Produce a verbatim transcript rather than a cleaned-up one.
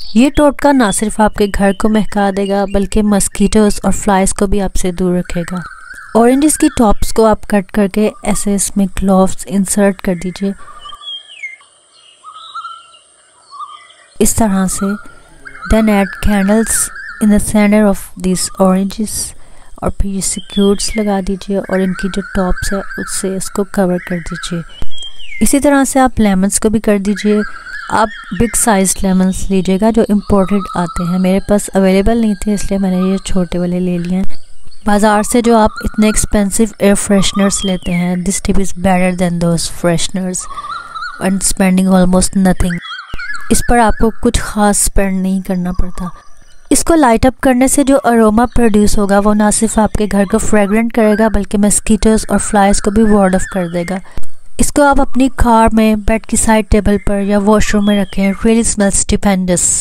ये टोटका ना सिर्फ आपके घर को महका देगा बल्कि मस्कीटोज और फ्लाइज को भी आपसे दूर रखेगा। ऑरेंजेस की टॉप्स को आप कट करके ऐसे इसमें ग्लोव्स इंसर्ट कर दीजिए इस तरह से। Then add candles in the centre of this oranges और फिर ये सिक्योर्स लगा दीजिए और इनकी जो टॉप्स है उससे इसको कवर कर दीजिए। इसी तरह से आप लेमन्स को भी कर दीजिए। आप बिग साइज लेमन्स लीजिएगा जो इम्पोर्टेड आते हैं, मेरे पास अवेलेबल नहीं थे इसलिए मैंने ये छोटे वाले ले लिए हैं। बाज़ार से जो आप इतने एक्सपेंसिव एयर फ्रेशनर्स लेते हैं, this tip is better than those fresheners and spending almost nothing. इस पर आपको कुछ ख़ास स्पेंड नहीं करना पड़ता। इसको लाइट अप करने से जो अरोमा प्रोड्यूस होगा वो ना सिर्फ आपके घर को फ्रेगरेंट करेगा बल्कि मस्कीटोज और फ्लाइज को भी वार्ड ऑफ कर देगा। इसको आप अपनी कार में, बेड की साइड टेबल पर या वॉशरूम में रखें। Really smells stupendous.